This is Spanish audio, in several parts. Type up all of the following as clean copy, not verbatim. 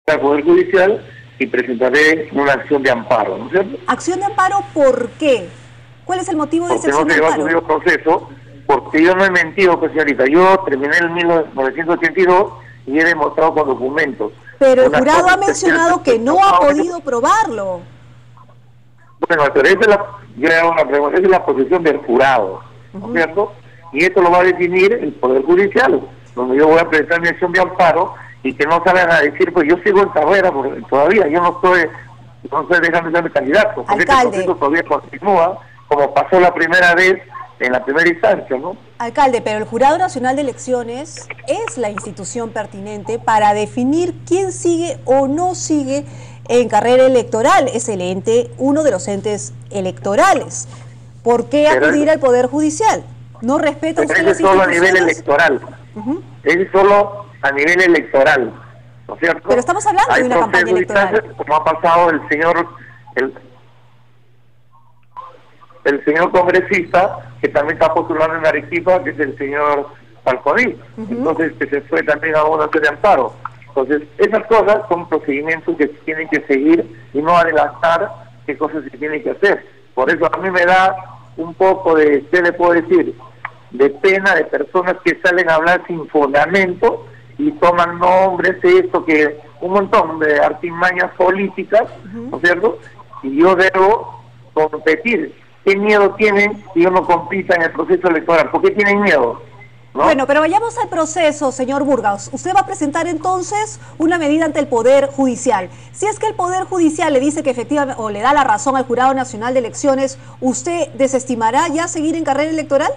al Poder Judicial y presentaré una acción de amparo, ¿no es cierto? ¿Acción de amparo por qué? ¿Cuál es el motivo de esa acción de amparo? Porque no se lleva a proceso, porque yo no he mentido, pues, señorita. Yo terminé en 1982 y he demostrado con documentos. Pero el jurado ha mencionado que no ha podido probarlo. Bueno, pero esa es esa es la posición del jurado, ¿no es cierto? Y esto lo va a definir el Poder Judicial, donde yo voy a presentar mi acción de amparo y que no salgan a decir, pues yo sigo en carrera, porque todavía yo no estoy dejando de ser mi candidato, porque este proceso todavía continúa, como pasó la primera vez en la primera instancia, ¿no? Alcalde, pero el Jurado Nacional de Elecciones es la institución pertinente para definir quién sigue o no sigue en carrera electoral. Es el ente, uno de los entes electorales. ¿Por qué acudir al Poder Judicial? ¿No respeta usted las instituciones? Solo a nivel electoral. Es solo a nivel electoral, ¿no es cierto? Pero estamos hablando de una campaña electoral. Como ha pasado el señor congresista, que también está postulando en Arequipa, que es el señor Falconi. Entonces, que se fue también a una serie de amparo. Entonces, esas cosas son procedimientos que se tienen que seguir y no adelantar qué cosas se tienen que hacer. Por eso a mí me da un poco de, ¿qué le puedo decir?, de pena de personas que salen a hablar sin fundamento y toman nombres, que un montón de artimañas políticas, ¿no es cierto? Y yo debo competir. ¿Qué miedo tienen si yo no compita en el proceso electoral? ¿Por qué tienen miedo? ¿No? Bueno, pero vayamos al proceso, señor Burgos. Usted va a presentar entonces una medida ante el Poder Judicial. Si es que el Poder Judicial le dice que efectivamente, o le da la razón al Jurado Nacional de Elecciones, ¿usted desestimará ya seguir en carrera electoral?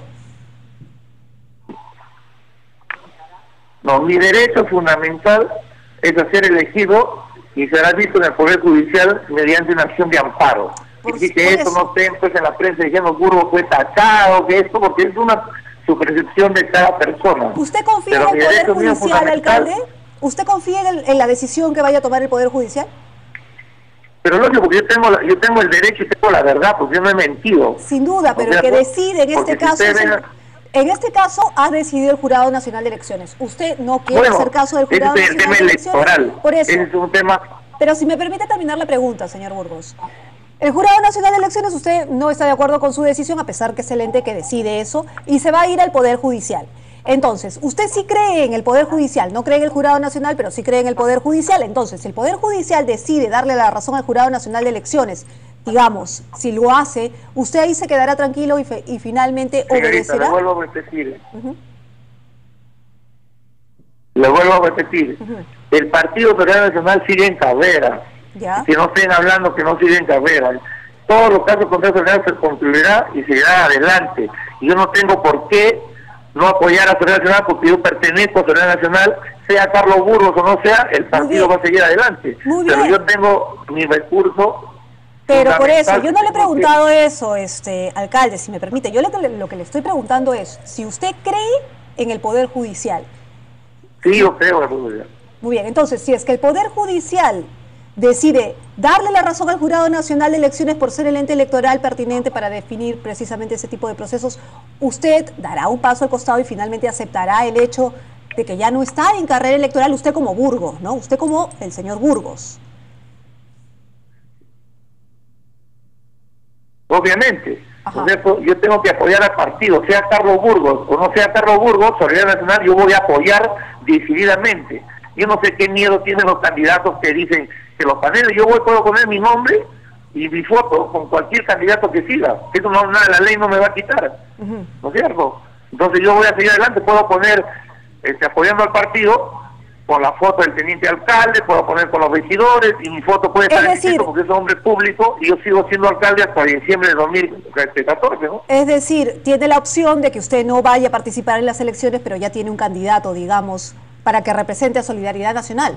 No, mi derecho fundamental es a ser elegido y será visto en el Poder Judicial mediante una acción de amparo. Y que esto no esté pues, en la prensa diciendo Burgos fue tachado, que esto, porque es su percepción de cada persona. ¿Usted confía en el Poder Judicial, alcalde? ¿Usted confía en la decisión que vaya a tomar el Poder Judicial? Pero lógico, porque yo tengo el derecho y tengo la verdad, porque yo no he mentido. Sin duda, pero el que decide en este caso... En este caso ha decidido el Jurado Nacional de Elecciones. Usted no quiere hacer caso del Jurado Nacional de Elecciones. Ese es el tema electoral. Por eso. Ese es un tema... Pero si me permite terminar la pregunta, señor Burgos. El Jurado Nacional de Elecciones, usted no está de acuerdo con su decisión, a pesar que es el ente que decide eso, y se va a ir al Poder Judicial. Entonces, usted sí cree en el Poder Judicial, no cree en el Jurado Nacional, pero sí cree en el Poder Judicial. Entonces, si el Poder Judicial decide darle la razón al Jurado Nacional de Elecciones, digamos, si lo hace, ¿usted ahí se quedará tranquilo y finalmente obedecerá? Le vuelvo a repetir. Le vuelvo a repetir. El Partido Federal Nacional sigue en carrera. ¿Ya? Que no estén hablando que no sigue en carrera. Todos los casos contra el Federal se concluirá y seguirá adelante. Y yo no tengo por qué no apoyar a Federal Nacional, porque yo pertenezco a Federal Nacional, sea Carlos Burgos o no sea, el partido va a seguir adelante. Pero yo tengo mi recurso. Pero por eso, yo no le he preguntado eso, alcalde, si me permite. Yo lo que le estoy preguntando es, si usted cree en el Poder Judicial. Sí, yo creo en el Poder Judicial. Muy bien, entonces, si es que el Poder Judicial decide darle la razón al Jurado Nacional de Elecciones por ser el ente electoral pertinente para definir precisamente ese tipo de procesos, ¿usted dará un paso al costado y finalmente aceptará el hecho de que ya no está en carrera electoral usted como Burgos, ¿no? Usted como el señor Burgos. Obviamente, yo tengo que apoyar al partido, sea Carlos Burgos o no sea Carlos Burgos, Solidaridad Nacional, yo voy a apoyar decididamente. Yo no sé qué miedo tienen los candidatos que dicen que los paneles, puedo poner mi nombre y mi foto con cualquier candidato que siga. Eso no, la ley no me va a quitar, ¿no es cierto? Entonces yo voy a seguir adelante, puedo poner, apoyando al partido, con la foto del teniente alcalde, puedo poner con los regidores, y mi foto puede estar en porque es hombre público, y yo sigo siendo alcalde hasta diciembre de 2014, ¿no? Es decir, tiene la opción de que usted no vaya a participar en las elecciones, pero ya tiene un candidato, digamos, para que represente a Solidaridad Nacional.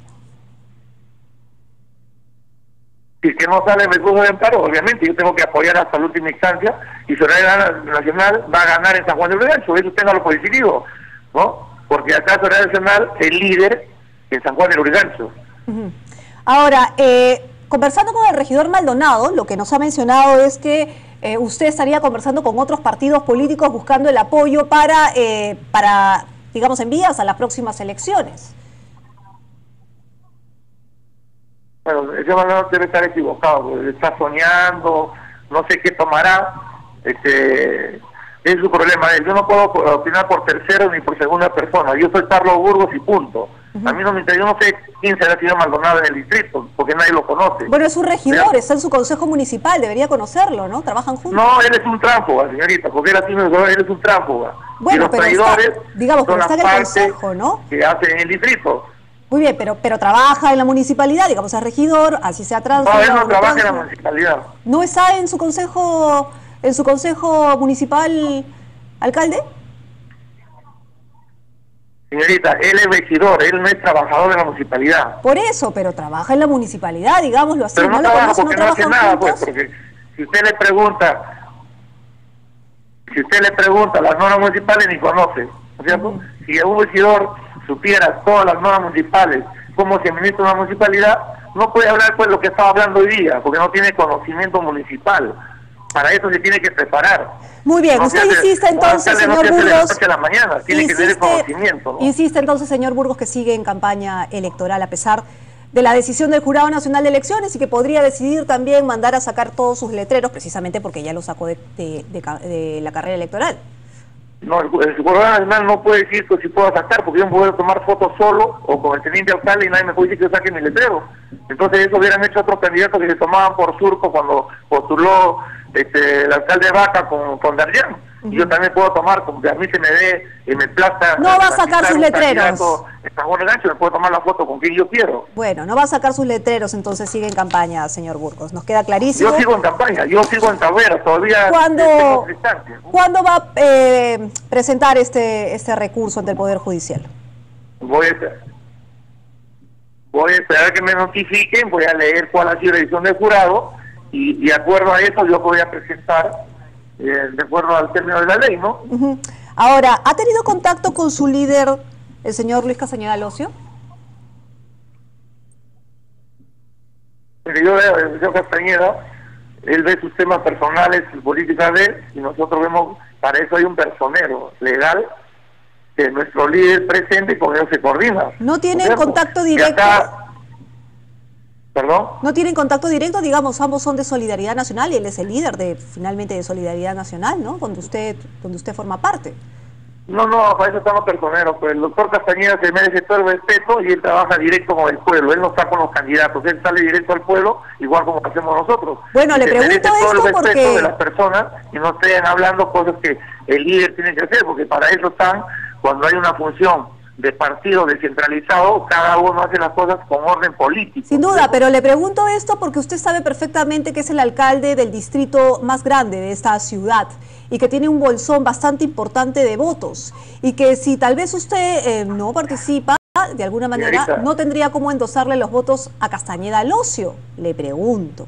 Si es que no sale el recurso de amparo, obviamente yo tengo que apoyar hasta la última instancia, y Solidaridad Nacional va a ganar en San Juan de Lurigancho, eso tenga por decidido, ¿no? Porque acá Solidaridad Nacional es líder en San Juan de Lurigancho. Ahora, conversando con el regidor Maldonado, lo que nos ha mencionado es que usted estaría conversando con otros partidos políticos buscando el apoyo para digamos, en vías a las próximas elecciones. Bueno, ese valor debe estar equivocado, porque está soñando, no sé qué tomará, es su problema. Yo no puedo opinar por tercero ni por segunda persona, yo soy Carlos Burgos y punto. A mí no me interesa, yo no sé quién será señor Maldonado en el distrito, porque nadie lo conoce. Bueno, es un regidor, está en su consejo municipal, debería conocerlo, ¿no? Trabajan juntos. No, él es un tránsfuga, señorita, porque él es un tránsfuga. Bueno, y los pero traidores está, digamos, son pero está las en el partes consejo, ¿no? que hacen en el distrito. Muy bien, pero trabaja en la municipalidad, digamos, es regidor, así sea tránsfuga. No, él no trabaja en la tránsfuga. municipalidad. ¿No está en su consejo municipal, alcalde? Señorita, él es regidor, él no es trabajador de la municipalidad. Por eso, pero trabaja en la municipalidad, digámoslo así. Pero no lo trabaja conoce, porque no hace trabajan nada, pues, juntos? porque si usted le pregunta las normas municipales ni conoce, ¿no es cierto? Si un regidor supiera todas las normas municipales, cómo se administra una municipalidad, no puede hablar pues lo que estaba hablando hoy día, porque no tiene conocimiento municipal. Para eso se tiene que preparar. Muy bien, No usted se hace- insiste entonces, no señor se hace de la Burgos. noche a la mañana, tiene que tener conocimiento, ¿no? Insiste entonces, señor Burgos, que sigue en campaña electoral a pesar de la decisión del Jurado Nacional de Elecciones y que podría decidir también mandar a sacar todos sus letreros, precisamente porque ya lo sacó de la carrera electoral. No, el Jurado Nacional no puede decir que si puedo sacar, porque yo no puedo tomar fotos solo o con el teniente alcalde y nadie me puede decir que yo saque mi letrero. Entonces eso hubieran hecho otros candidatos que se tomaban por surco cuando postuló el alcalde de Vaca con Darjan. Y yo también puedo tomar, como que a mí se me dé y me plazca. No va a sacar sus letreros. Está bueno el gancho, me puedo tomar la foto con quien yo quiero. Bueno, no va a sacar sus letreros, entonces sigue en campaña, señor Burgos. Nos queda clarísimo. Yo sigo en campaña, yo sigo en carrera, todavía tengo distancia, ¿no? ¿Cuándo va a presentar este recurso ante el Poder Judicial? Voy a esperar que me notifiquen, voy a leer cuál ha sido la decisión del jurado y de acuerdo a eso yo voy a presentar de acuerdo al término de la ley, ¿no? Ahora, ¿ha tenido contacto con su líder, el señor Luis Castañeda Locio? Mire, yo veo al señor Castañeda, él ve sus temas personales, sus políticas de él, y nosotros vemos, para eso hay un personero legal que es nuestro líder presente y con ellos se coordina. ¿No tienen ¿cierto? contacto Y directo? ¿Perdón? ¿No tienen contacto directo? Digamos, ambos son de Solidaridad Nacional y él es el líder finalmente de Solidaridad Nacional, ¿no? Donde usted forma parte. No, para eso estamos personeros, pues el doctor Castañeda se merece todo el respeto y él trabaja directo con el pueblo, él no está con los candidatos, él sale directo al pueblo, igual como hacemos nosotros. Bueno, le pregunto merece todo esto el respeto porque de las personas y no estén hablando cosas que el líder tiene que hacer, porque para eso están, cuando hay una función de partido descentralizado, cada uno hace las cosas con orden político. Sin duda, pero le pregunto esto porque usted sabe perfectamente que es el alcalde del distrito más grande de esta ciudad y que tiene un bolsón bastante importante de votos y que si tal vez usted no participa, de alguna manera Señorita, no tendría cómo endosarle los votos a Castañeda Locio. Le pregunto.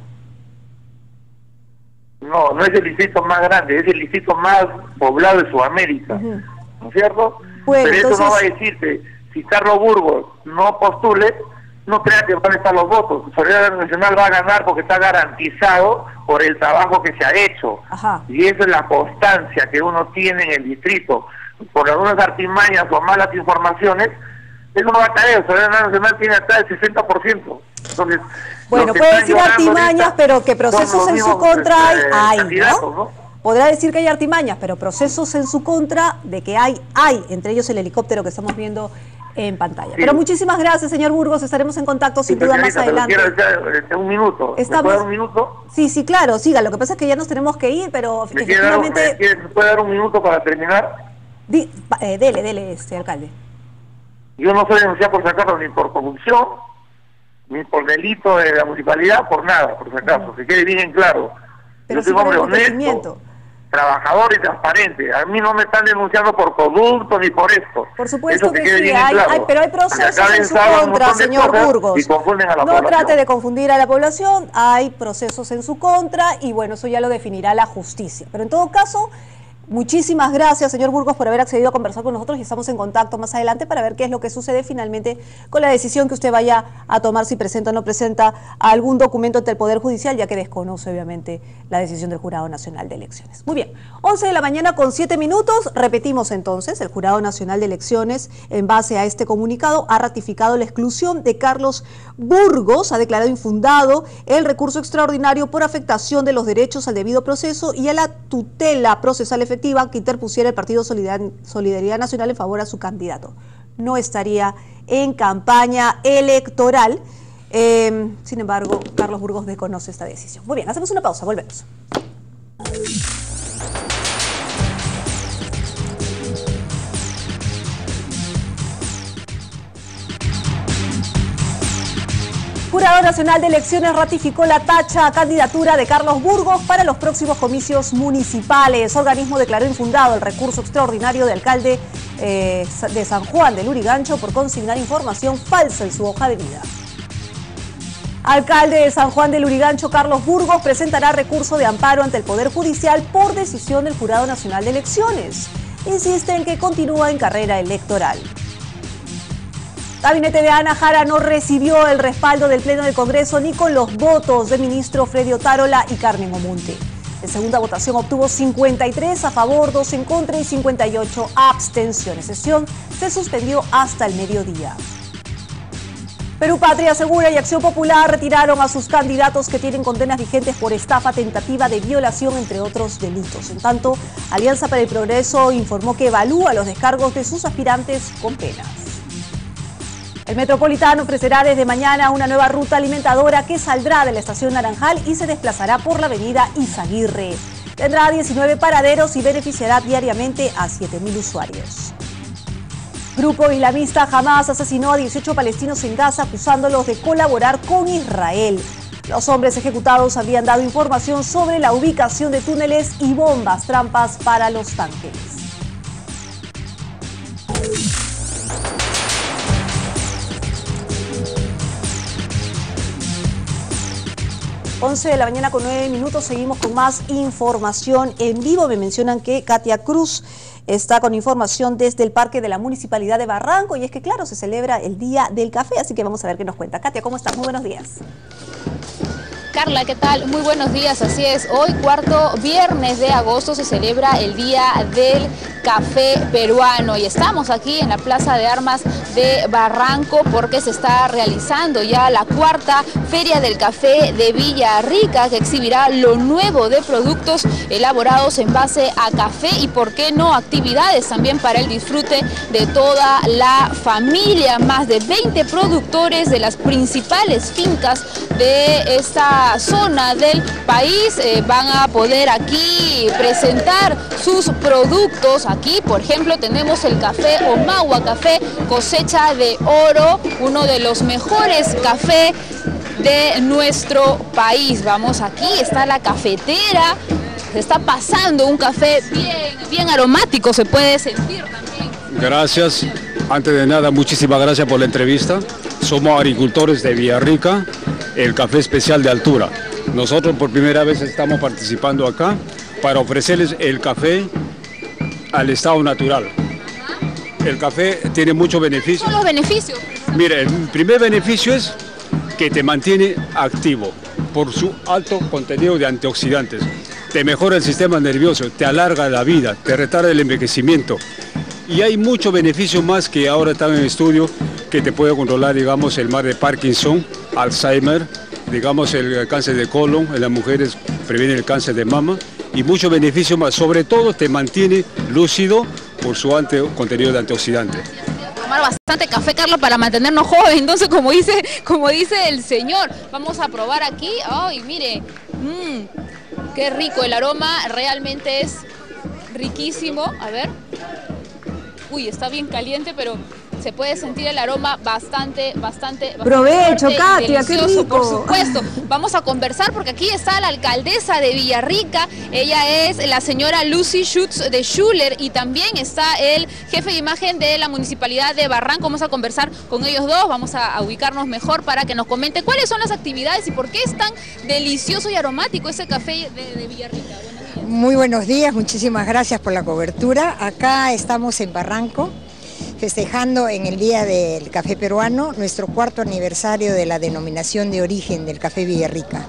No es el distrito más grande, es el distrito más poblado de Sudamérica, ¿no es cierto? Bueno, pero entonces, eso no va a decir que si Carlos Burgos no postule, no crea que van a estar los votos. Solidaridad Nacional va a ganar porque está garantizado por el trabajo que se ha hecho. Ajá. Y esa es la constancia que uno tiene en el distrito. Por algunas artimañas o malas informaciones, eso no va a caer. Solidaridad Nacional tiene hasta el 60%. Entonces, bueno, puede decir artimañas, pero que procesos en su contra hay, ¿no? Podrá decir que hay artimañas, pero procesos en su contra de que hay, entre ellos el helicóptero que estamos viendo en pantalla. Sí. Pero muchísimas gracias, señor Burgos, estaremos en contacto sin duda más adelante. Quiero un minuto. ¿Me puede dar un minuto? Sí, claro, siga, lo que pasa es que ya nos tenemos que ir, pero efectivamente... ¿Me puede dar un minuto para terminar? Dele, alcalde. Yo no soy denunciado por si acaso ni por corrupción, ni por delito de la municipalidad, por nada, por si acaso, que quede bien en claro. Pero yo soy un hombre honesto, trabajador y transparente. A mí no me están denunciando por corrupto ni por esto. Por supuesto que sí, claro. pero hay procesos en su contra, señor Burgos. Y confunden a la población. Trate de confundir a la población, hay procesos en su contra y bueno, eso ya lo definirá la justicia. Pero en todo caso, muchísimas gracias, señor Burgos, por haber accedido a conversar con nosotros y estamos en contacto más adelante para ver qué es lo que sucede finalmente con la decisión que usted vaya a a tomar si presenta o no presenta algún documento ante el Poder Judicial, ya que desconoce obviamente la decisión del Jurado Nacional de Elecciones. Muy bien, 11 de la mañana con 7 minutos, repetimos entonces, el Jurado Nacional de Elecciones, en base a este comunicado, ha ratificado la exclusión de Carlos Burgos, ha declarado infundado el recurso extraordinario por afectación de los derechos al debido proceso y a la tutela procesal efectiva que interpusiera el Partido Solidaridad Nacional en favor a su candidato. No estaría en campaña electoral. Sin embargo, Carlos Burgos desconoce esta decisión. Muy bien, hacemos una pausa, volvemos. Jurado Nacional de Elecciones ratificó la tacha a candidatura de Carlos Burgos para los próximos comicios municipales. Organismo declaró infundado el recurso extraordinario de alcalde de San Juan del Lurigancho por consignar información falsa en su hoja de vida. Alcalde de San Juan del Lurigancho, Carlos Burgos, presentará recurso de amparo ante el Poder Judicial por decisión del Jurado Nacional de Elecciones. Insiste en que continúa en carrera electoral. Gabinete de Ana Jara no recibió el respaldo del Pleno del Congreso ni con los votos del ministro Freddy Otárola y Carmen Omonte. En segunda votación obtuvo 53 a favor, 2 en contra y 58 abstenciones. Sesión se suspendió hasta el mediodía. Perú Patria Segura y Acción Popular retiraron a sus candidatos que tienen condenas vigentes por estafa, tentativa de violación, entre otros delitos. En tanto, Alianza para el Progreso informó que evalúa los descargos de sus aspirantes con penas. El Metropolitano ofrecerá desde mañana una nueva ruta alimentadora que saldrá de la estación Naranjal y se desplazará por la avenida Izaguirre. Tendrá 19 paraderos y beneficiará diariamente a 7.000 usuarios. Grupo islamista Hamas asesinó a 18 palestinos en Gaza acusándolos de colaborar con Israel. Los hombres ejecutados habrían dado información sobre la ubicación de túneles y bombas trampas para los tanques. 11 de la mañana con 9 minutos, seguimos con más información en vivo. Me mencionan que Katia Cruz está con información desde el Parque de la Municipalidad de Barranco y es que claro, se celebra el Día del Café, así que vamos a ver qué nos cuenta. Katia, ¿cómo estás? Muy buenos días. Carla, ¿qué tal? Muy buenos días, así es. Hoy, cuarto viernes de agosto, se celebra el Día del Café Peruano y estamos aquí en la Plaza de Armas de Barranco porque se está realizando ya la cuarta Feria del Café de Villarrica, que exhibirá lo nuevo de productos elaborados en base a café y, por qué no, actividades también para el disfrute de toda la familia. Más de 20 productores de las principales fincas de esta zona del país van a poder aquí presentar sus productos. Aquí, por ejemplo, tenemos el café Omagua, café cosecha de oro, uno de los mejores cafés de nuestro país. Vamos, aquí está la cafetera, se está pasando un café bien aromático, se puede sentir también. Gracias, antes de nada, muchísimas gracias por la entrevista. Somos agricultores de Villarrica, el café especial de altura. Nosotros por primera vez estamos participando acá para ofrecerles el café al estado natural. El café tiene muchos beneficios. ¿Cuáles son los beneficios? Mire, el primer beneficio es que te mantiene activo por su alto contenido de antioxidantes. Te mejora el sistema nervioso, te alarga la vida, te retarda el envejecimiento. Y hay muchos beneficios más que ahora están en estudio, que te puede controlar, digamos, el mal de Parkinson, Alzheimer, digamos, el cáncer de colon, en las mujeres previene el cáncer de mama y muchos beneficios más. Sobre todo te mantiene lúcido por su alto contenido de antioxidantes. Tomar bastante café, Carlos, para mantenernos jóvenes. Entonces, como dice el señor, vamos a probar aquí. Ay, mire, qué rico, el aroma realmente es riquísimo. A ver. Uy, está bien caliente, pero se puede sentir el aroma bastante provecho, Katia, qué rico. Por supuesto. Vamos a conversar porque aquí está la alcaldesa de Villarrica. Ella es la señora Lucy Schutz de Schuller y también está el jefe de imagen de la Municipalidad de Barranco. Vamos a conversar con ellos dos, vamos a ubicarnos mejor para que nos comente cuáles son las actividades y por qué es tan delicioso y aromático ese café de Villarrica. Muy buenos días, muchísimas gracias por la cobertura. Acá estamos en Barranco festejando en el Día del Café Peruano nuestro 4º aniversario de la denominación de origen del café Villarrica.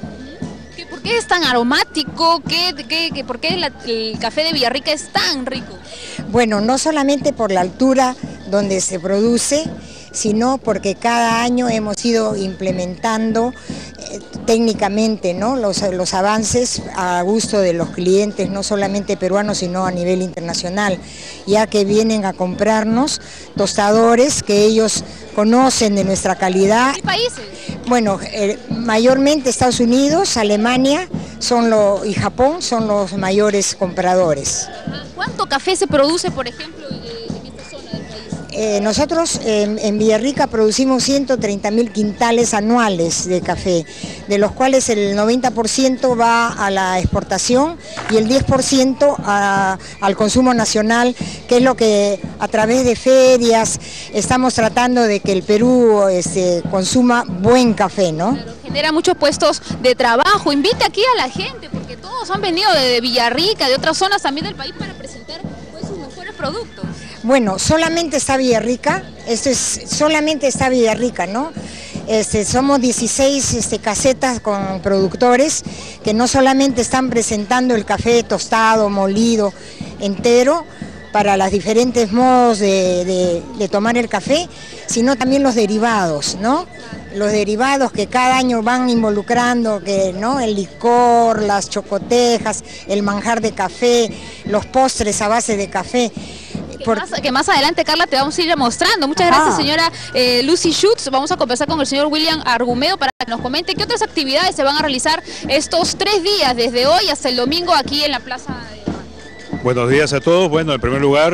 ¿Por qué es tan aromático? ¿Por qué el café de Villarrica es tan rico? Bueno, no solamente por la altura donde se produce, sino porque cada año hemos ido implementando técnicamente, ¿no?, los avances a gusto de los clientes, no solamente peruanos, sino a nivel internacional, ya que vienen a comprarnos tostadores que ellos conocen de nuestra calidad. ¿Qué países? Bueno, mayormente Estados Unidos, Alemania y Japón son los mayores compradores. ¿Cuánto café se produce, por ejemplo, en esta zona del país? Nosotros en Villarrica producimos 130.000 quintales anuales de café, de los cuales el 90% va a la exportación y el 10% al consumo nacional, que es lo que a través de ferias estamos tratando de que el Perú consuma buen café, ¿no? Claro, genera muchos puestos de trabajo. Invita aquí a la gente, porque todos han venido de Villarrica, de otras zonas también del país, para presentar pues, sus mejores productos. Bueno, solamente está Villarrica, solamente está Villarrica, ¿no? Somos 16 casetas con productores que no solamente están presentando el café tostado, molido, entero, para los diferentes modos de tomar el café, sino también los derivados, ¿no? Los derivados que cada año van involucrando, ¿no?, el licor, las chocotejas, el manjar de café, los postres a base de café. Que más adelante, Carla, te vamos a ir mostrando. Muchas gracias, señora Lucy Schutz. Vamos a conversar con el señor William Argumedo para que nos comente qué otras actividades se van a realizar estos 3 días, desde hoy hasta el domingo, aquí en la Plaza de... Buenos días a todos. Bueno, en primer lugar,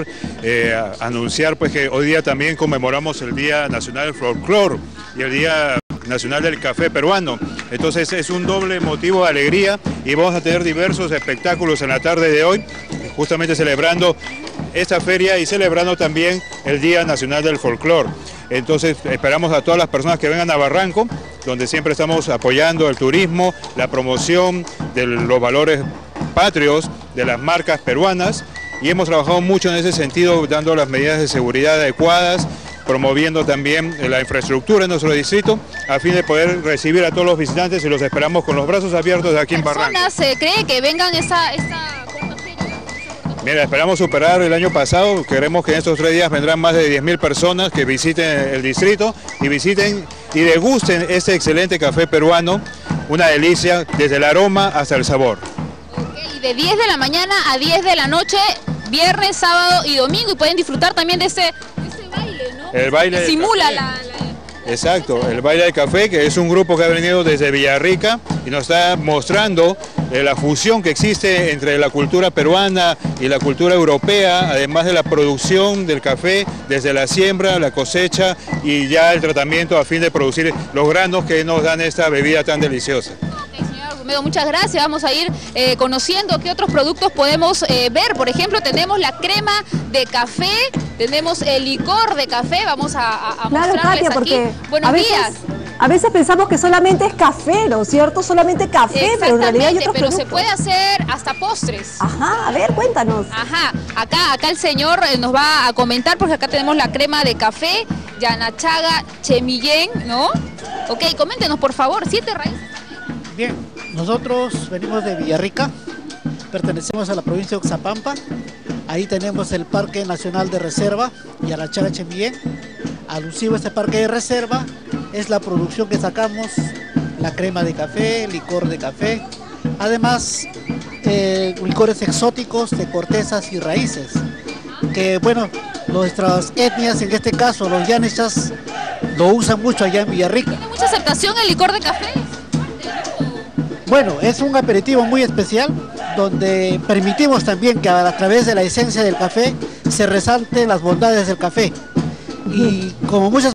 anunciar pues que hoy día también conmemoramos el Día Nacional del Folclor y el Día Nacional del Café Peruano. Entonces es un doble motivo de alegría y vamos a tener diversos espectáculos en la tarde de hoy, justamente celebrando esta feria y celebrando también el Día Nacional del Folclor. Entonces esperamos a todas las personas que vengan a Barranco, donde siempre estamos apoyando el turismo, la promoción de los valores patrios de las marcas peruanas, y hemos trabajado mucho en ese sentido, dando las medidas de seguridad adecuadas, promoviendo también la infraestructura en nuestro distrito, a fin de poder recibir a todos los visitantes, y los esperamos con los brazos abiertos aquí en Barranco. ¿Se cree que vengan esta cuarta feria? Mira, esperamos superar el año pasado, queremos que en estos 3 días vendrán más de 10.000 personas que visiten el distrito y visiten y degusten este excelente café peruano, una delicia desde el aroma hasta el sabor. Y de 10 de la mañana a 10 de la noche, viernes, sábado y domingo, y pueden disfrutar también de ese baile, ¿no? El baile que simula Exacto, el baile del café, que es un grupo que ha venido desde Villarrica y nos está mostrando la fusión que existe entre la cultura peruana y la cultura europea, además de la producción del café desde la siembra, la cosecha y ya el tratamiento a fin de producir los granos que nos dan esta bebida tan deliciosa. Muchas gracias. Vamos a ir conociendo qué otros productos podemos ver. Por ejemplo, tenemos la crema de café, tenemos el licor de café. Vamos a claro, mostrarles Katia, aquí. porque Buenos días. A veces pensamos que solamente es café, ¿no es cierto? Solamente café, pero en realidad hay otros pero productos. se puede hacer hasta postres. Ajá, a ver, cuéntanos. Ajá, acá el señor nos va a comentar, porque acá tenemos la crema de café, Yanachaga Chemillén, ¿no? Ok, coméntenos, por favor, 7 raíces. Bien, nosotros venimos de Villarrica, pertenecemos a la provincia de Oxapampa. Ahí tenemos el Parque Nacional de Reserva, Yanachaga Chemillén. Alusivo a este parque de reserva es la producción que sacamos, la crema de café, licor de café, además licores exóticos de cortezas y raíces, que bueno, nuestras etnias, en este caso los yanechas, lo usan mucho allá en Villarrica. ¿Tiene mucha aceptación el licor de café? Bueno, es un aperitivo muy especial, donde permitimos también que a través de la esencia del café se resalten las bondades del café. Y como muchas